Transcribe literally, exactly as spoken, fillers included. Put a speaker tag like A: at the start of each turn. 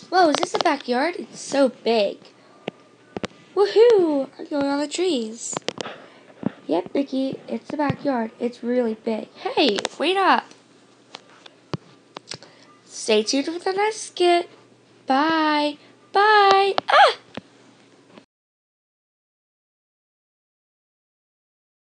A: Whoa, is this a backyard? It's so big. Woohoo! I'm going on the trees. Yep, Mickey, it's the backyard. It's really big. Hey, wait up. Stay tuned for the next skit. Bye.